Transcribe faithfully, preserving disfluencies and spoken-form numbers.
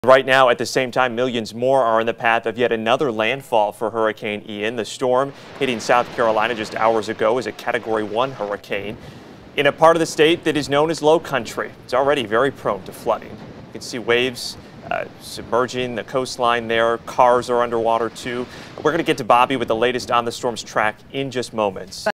Right now, at the same time, millions more are in the path of yet another landfall for Hurricane Ian. The storm hitting South Carolina just hours ago is a Category one hurricane in a part of the state that is known as low country. It's already very prone to flooding. You can see waves uh, submerging the coastline there. Cars are underwater too. We're going to get to Bobby with the latest on the storm's track in just moments.